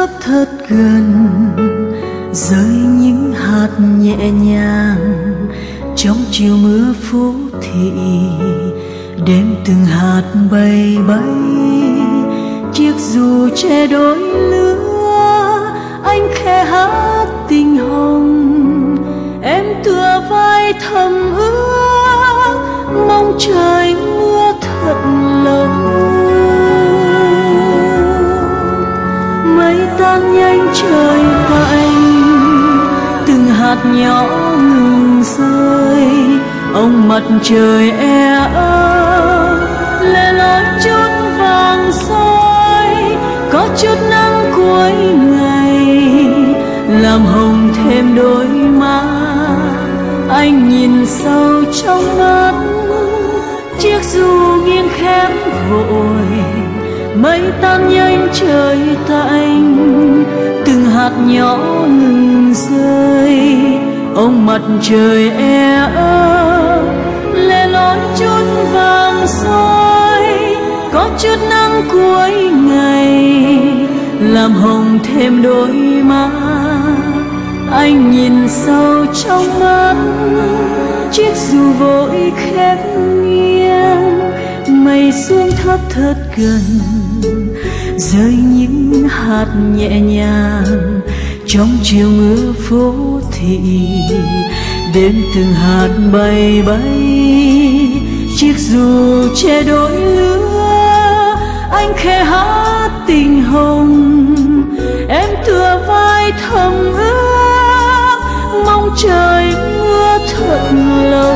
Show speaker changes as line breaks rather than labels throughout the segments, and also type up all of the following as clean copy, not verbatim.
thấp thật gần, rơi những hạt nhẹ nhàng trong chiều mưa phố thị. Đêm từng hạt bay bay, chiếc dù che đôi lứa. Anh khẽ hát tình hồng, em tựa vai thầm ước, mong trời mưa thật lâu. Mây tan nhanh trời tạnh, từng hạt nhỏ ngừng rơi. Ông mặt trời e ấp, lẻ loi chút vàng soi. Có chút nắng cuối ngày, làm hồng thêm đôi má. Anh nhìn sâu trong mắt, chiếc dù nghiêng khép vội. Mây tan nhanh trời tạnh, từng hạt nhỏ ngừng rơi. Ông mặt trời e ấp, lẻ loi chút vàng soi. Có chút nắng cuối ngày, làm hồng thêm đôi má. Anh nhìn sâu trong mắt, chiếc dù vội khép nghiêng. Mây xuống thấp thật gần, rơi những hạt nhẹ nhàng trong chiều mưa phố thị. Đêm từng hạt bay bay, chiếc dù che đôi lứa. Anh khẽ hát tình hồng, em tựa vai thầm ước, mong trời mưa thật lâu.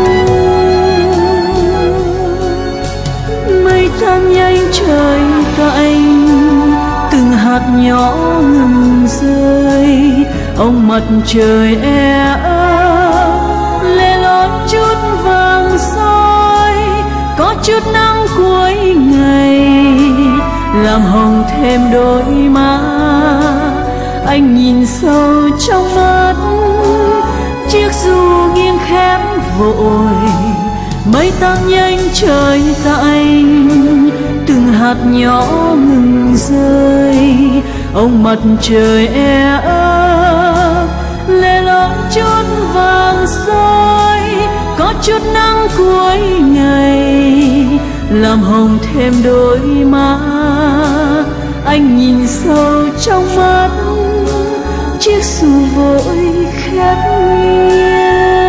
Mây tan nhanh trời tạnh, từng hạt nhỏ ngừng rơi. Ông mặt trời e ấp, lẻ loi chút vàng soi. Có chút nắng cuối ngày, làm hồng thêm đôi má. Anh nhìn sâu trong mắt, chiếc dù nghiêng khép vội. Mây tan nhanh trời tạnh, từng hạt nhỏ ngừng rơi. Ông mặt trời e ấp, lẻ loi chút vàng soi. Có chút nắng cuối ngày, làm hồng thêm đôi má. Anh nhìn sâu trong mắt, chiếc dù vội khép nghiêng.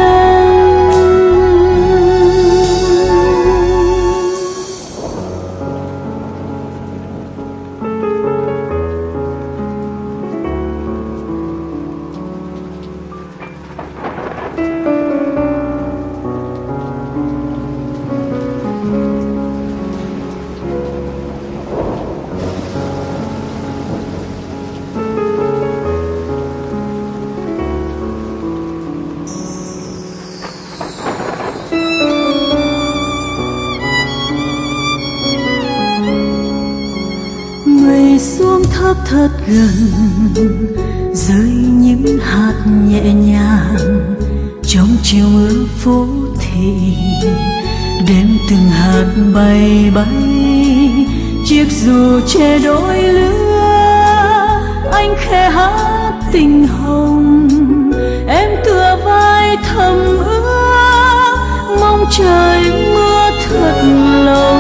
Xuống thấp thật gần, rơi những hạt nhẹ nhàng trong chiều mưa phố thị. Đêm từng hạt bay bay, chiếc dù che đôi lứa. Anh khẽ hát tình hồng, em tựa vai thầm ước, mong trời mưa thật lâu.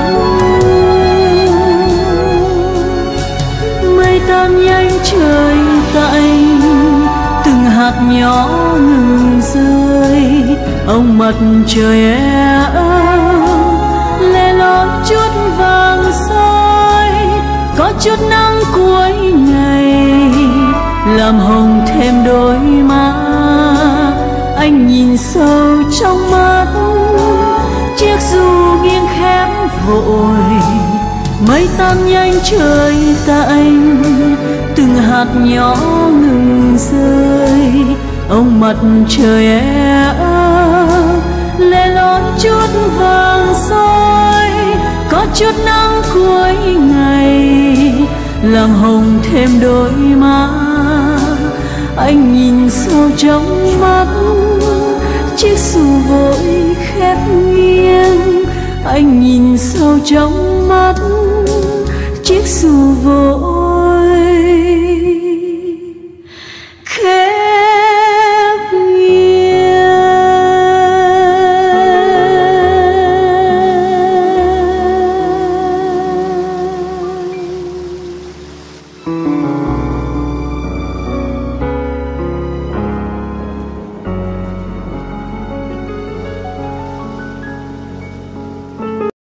Tan nhanh trời tạnh, từng hạt nhỏ ngừng rơi. Ông mặt trời e ấp, lẻ loi chút vàng soi. Có chút nắng cuối ngày, làm hồng thêm đôi má. Anh nhìn sâu trong mắt, chiếc dù nghiêng khép vội. Mây tan nhanh trời tạnh, từng hạt nhỏ ngừng rơi. Ông mặt trời e ấp, lẻ loi chút vàng soi. Có chút nắng cuối ngày, làm hồng thêm đôi má. Anh nhìn sâu trong mắt, chiếc dù vội khép nghiêng. Anh nhìn sâu trong mắt, chiếc dù vội